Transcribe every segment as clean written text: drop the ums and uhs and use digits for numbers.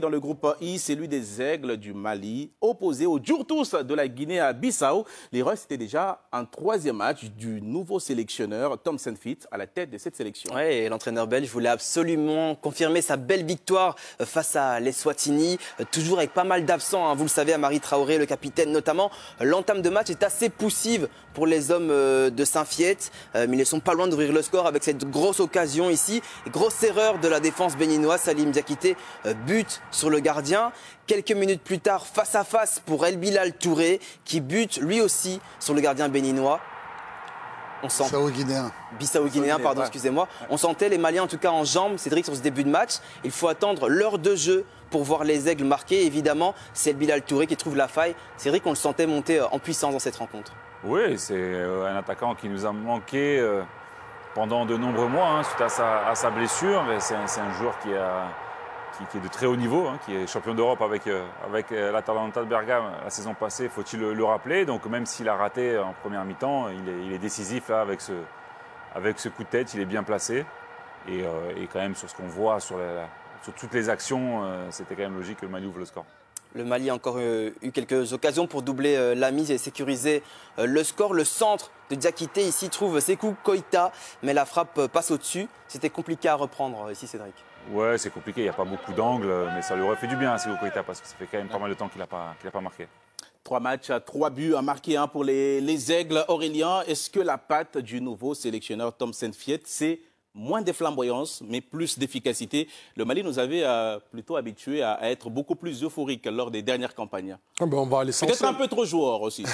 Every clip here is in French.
dans le groupe I, celui des Aigles du Mali, opposé aux Djourtous de la Guinée-Bissau. L'Héros était déjà un troisième match du nouveau sélectionneur Tom Saintfiet à la tête de cette sélection. Oui, et l'entraîneur belge voulait absolument confirmer sa belle victoire face à l'Eswatini, toujours avec pas mal d'absents. Hein. Vous le savez, Amari Traoré, le capitaine notamment. L'entame de match est assez poussive pour les hommes de Saint-Fiet, mais ils ne sont pas loin d'ouvrir le score avec cette grosse occasion ici. Grosse erreur de la défense béninoise, Salim Diakité bute sur le gardien. Quelques minutes plus tard, face à face pour El Bilal Touré, qui bute lui aussi sur le gardien béninois. On sent... Bissau-Guinéen, pardon, ouais. Excusez-moi. On sentait les Maliens en tout cas en jambes, Cédric, sur ce début de match. Il faut attendre l'heure de jeu pour voir les Aigles marquer. Évidemment, c'est El Bilal Touré qui trouve la faille. Cédric, on le sentait monter en puissance dans cette rencontre. Oui, c'est un attaquant qui nous a manqué pendant de nombreux mois, hein, suite à sa blessure. C'est un joueur qui est de très haut niveau, hein, qui est champion d'Europe avec l'Atalanta de Bergame la saison passée, faut-il le rappeler. Donc même s'il a raté en première mi-temps, il est décisif là, avec ce coup de tête, il est bien placé. Et quand même sur ce qu'on voit, sur toutes les actions, c'était quand même logique que le Mali ouvre le score. Le Mali a encore eu quelques occasions pour doubler la mise et sécuriser le score. Le centre de Diakité ici trouve Sékou Koïta, mais la frappe passe au-dessus. C'était compliqué à reprendre ici, Cédric. Ouais, c'est compliqué, il n'y a pas beaucoup d'angles, mais ça lui aurait fait du bien à Sékou Koïta parce que ça fait quand même pas mal de temps qu'il n'a pas marqué. 3 matchs, 3 buts à marquer pour les Aigles. Aurélien, est-ce que la patte du nouveau sélectionneur Tom Saintfiet, c'est moins de flamboyance, mais plus d'efficacité? Le Mali nous avait plutôt habitués à être beaucoup plus euphoriques lors des dernières campagnes. Ah ben on va à l'essentiel. Peut-être un peu trop joueur aussi.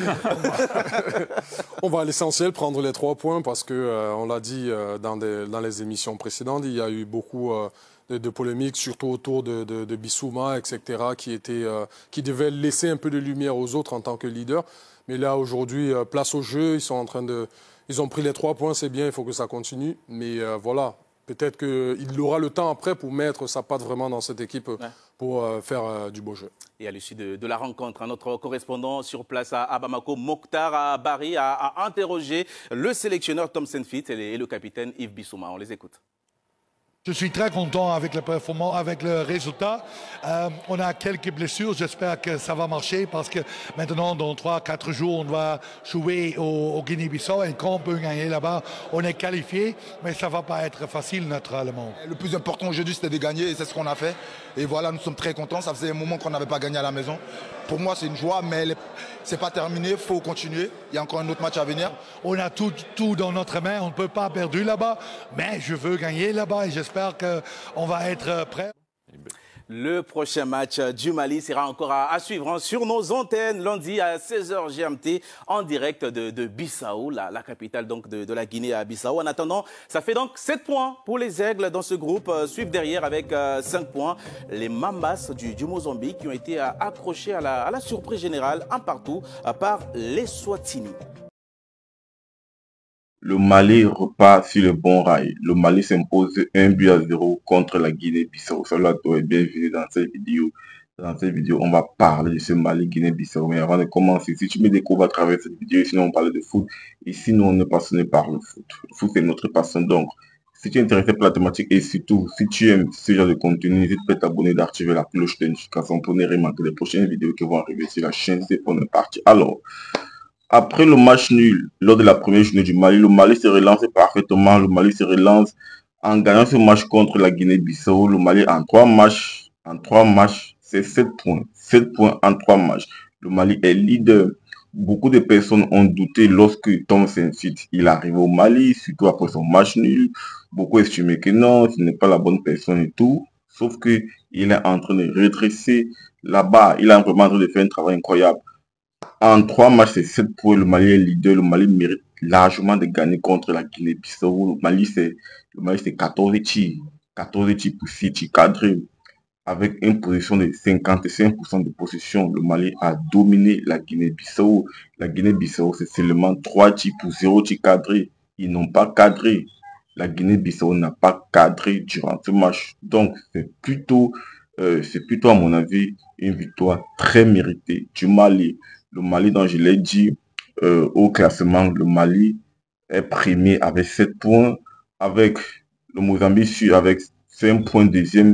On va à l'essentiel, prendre les 3 points, parce que on l'a dit dans les émissions précédentes, il y a eu beaucoup de polémiques, surtout autour de Bissouma, etc., qui devait laisser un peu de lumière aux autres en tant que leader. Mais là, aujourd'hui, place au jeu, ils ont pris les 3 points, c'est bien, il faut que ça continue. Mais voilà, peut-être qu'il aura le temps après pour mettre sa patte vraiment dans cette équipe, pour faire du beau jeu. Et à l'issue de la rencontre, notre correspondant sur place à Bamako, Mokhtar Barry, a interrogé le sélectionneur Tom Saintfiet et le capitaine Yves Bissouma. On les écoute. Je suis très content avec la performance, avec le résultat. On a quelques blessures, j'espère que ça va marcher parce que maintenant, dans 3-4 jours, on va jouer au Guinée-Bissau et quand on peut gagner là-bas, on est qualifié, mais ça ne va pas être facile naturellement. Le plus important aujourd'hui, c'était de gagner et c'est ce qu'on a fait. Et voilà, nous sommes très contents. Ça faisait un moment qu'on n'avait pas gagné à la maison. Pour moi, c'est une joie, mais ce n'est pas terminé, il faut continuer. Il y a encore un autre match à venir. On a tout dans notre main, on ne peut pas perdre là-bas, mais je veux gagner là-bas et j'espère qu'on va être prêt. Le prochain match du Mali sera encore à suivre sur nos antennes lundi à 16h GMT en direct de Bissau, la capitale donc de la Guinée-Bissau. En attendant, ça fait donc 7 points pour les Aigles dans ce groupe. Suivent derrière avec 5 points les Mambas du Mozambique qui ont été accrochés à la surprise générale un partout par les Swatini. Le Mali repart sur le bon rail. Le Mali s'impose 1-0 contre la Guinée-Bissau. Cela doit être bien vu dans cette vidéo. Dans cette vidéo, on va parler de ce Mali-Guinée-Bissau. Mais avant de commencer, si tu me découvres à travers cette vidéo, sinon on parle de foot. Ici, nous, on est passionné par le foot. Le foot, c'est notre passion. Donc, si tu es intéressé par la thématique et surtout, si tu aimes ce genre de contenu, n'hésite pas à t'abonner, d'activer la cloche de notification pour ne rien manquer les prochaines vidéos qui vont arriver sur la chaîne. C'est pour une partie. Alors, après le match nul lors de la première journée du Mali, le Mali se relance parfaitement. Le Mali se relance en gagnant ce match contre la Guinée-Bissau. Le Mali en 3 matchs, c'est 7 points. 7 points en 3 matchs. Le Mali est leader. Beaucoup de personnes ont douté lorsque Tom Saintfiet il arrive au Mali, surtout après son match nul. Beaucoup estimaient que non, ce n'est pas la bonne personne et tout. Sauf qu'il est en train de redresser là-bas. Il est vraiment en train de faire un travail incroyable. En 3 matchs, c'est 7 points. Le Mali est leader. Le Mali mérite largement de gagner contre la Guinée-Bissau. Le Mali, c'est 14 tirs. 14 tirs pour 6 tirs cadrés. Avec une position de 55% de possession, le Mali a dominé la Guinée-Bissau. La Guinée-Bissau, c'est seulement 3 tirs pour 0 tirs cadrés. Ils n'ont pas cadré. La Guinée-Bissau n'a pas cadré durant ce match. Donc, c'est plutôt, à mon avis, une victoire très méritée du Mali. Le Mali, dont je l'ai dit, au classement, le Mali est premier avec 7 points, avec le Mozambique avec 5 points deuxième,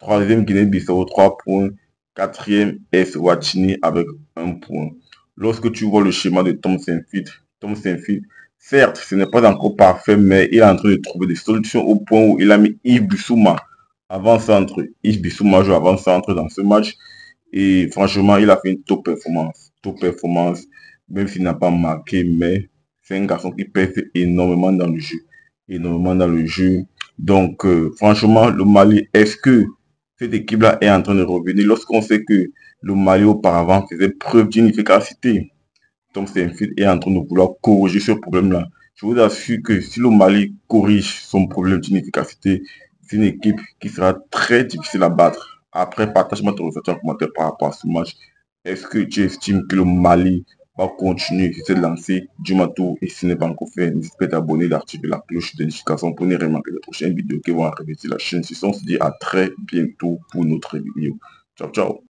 Troisième, Guinée-Bissau, 3 points. Quatrième, Eswatini avec 1 point. Lorsque tu vois le schéma de Tom Saintfiet, certes, ce n'est pas encore parfait, mais il est en train de trouver des solutions au point où il a mis Yves Bissouma avant-centre. Yves Bissouma joue avant-centre dans ce match. Et franchement, il a fait une top performance. Top performance, même s'il n'a pas marqué, mais c'est un garçon qui pèse énormément dans le jeu. Énormément dans le jeu. Donc, franchement, le Mali, est-ce que cette équipe-là est en train de revenir lorsqu'on sait que le Mali auparavant faisait preuve d'inefficacité? Tom Saintfiet est en train de vouloir corriger ce problème-là. Je vous assure que si le Mali corrige son problème d'inefficacité, c'est une équipe qui sera très difficile à battre. Après, partage-moi ton ressenti en commentaire par rapport à ce match. Est-ce que tu estimes que le Mali va continuer sur cette lancée du Matou? Et si ce n'est pas encore fait, n'hésite pas à t'abonner, d'activer la cloche de notification pour ne rien manquer les prochaines vidéos qui vont arriver sur la chaîne. On se dit à très bientôt pour notre vidéo. Ciao, ciao.